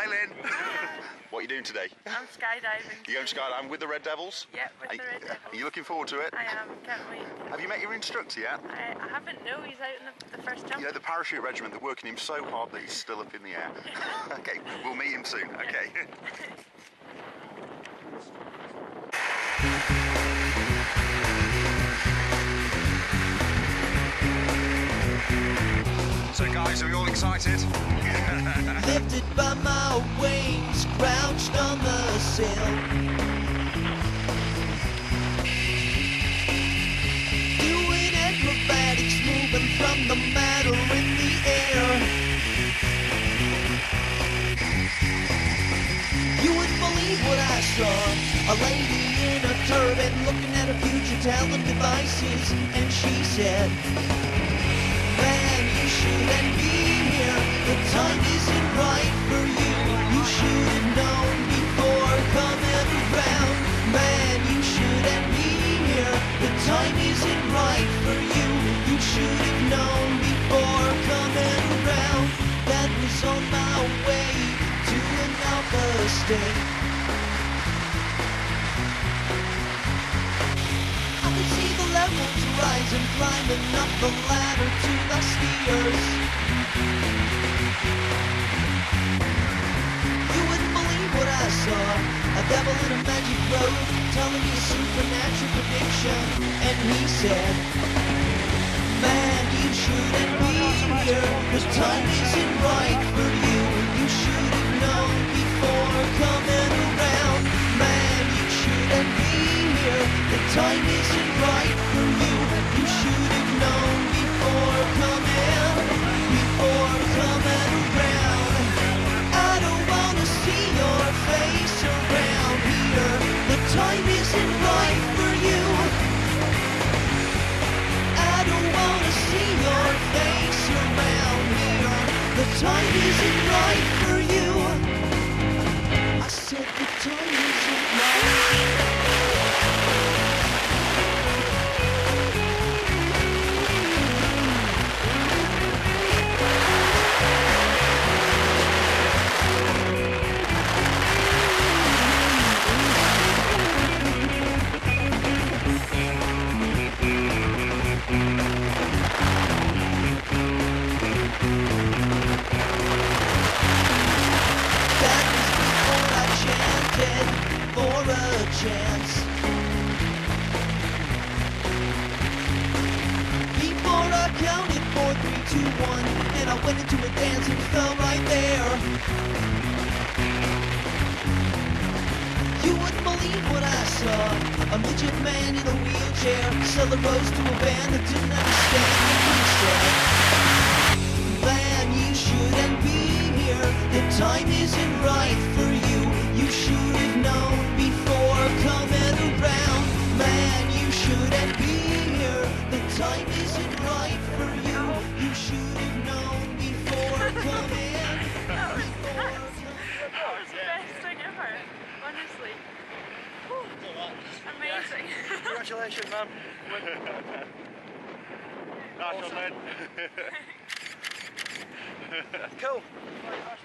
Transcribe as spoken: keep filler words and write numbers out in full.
Hi, Lynn. What are you doing today? I'm skydiving. You going skydiving with the Red Devils? Yep, with are, the Red Devils. Are you looking forward to it? I am, can't wait. Have you met your instructor yet? I, I haven't, no, he's out in the, the first jump. You know, the parachute regiment, they're working him so hard that he's still up in the air. Okay, we'll meet him soon, okay. So guys, are we all excited? Lifted by my wings, crouched on the sill. Doing acrobatics, moving from the matter in the air. You wouldn't believe what I saw. A lady in a turban looking at her future talent devices, and she said, "Man, you shouldn't be here. The time isn't right for you. You should have known before coming around. Man, you shouldn't be here. The time isn't right for you. You should have known before coming around." That was on my way to an alpha state. I could see the levels rising, climbing up the ladder to the skiers. You wouldn't believe what I saw. A devil in a magic robe telling me a supernatural prediction. And he said, "Man, you shouldn't be here. The time isn't right for you. You should have known before coming around. Man, you shouldn't be here. The time isn't right for you. You should have known before coming, before coming around. I don't wanna see your face around here. The time isn't right for you. I don't wanna see your face around here. The time isn't right for you." I said the time isn't right. For a chance. Before I counted four, three, two, one, and I went into a dance and fell right there. You wouldn't believe what I saw. A midget man in a wheelchair sell the rose to a band that didn't understand what he said. "Man, you shouldn't be here. The time isn't right for you. You should have known before coming around. Man, you shouldn't be here. The time isn't right for you. You should have known before coming." That was nuts. That was the best thing ever, honestly. Whew. Amazing. Congratulations, man. Nice one, Lynn. Cool.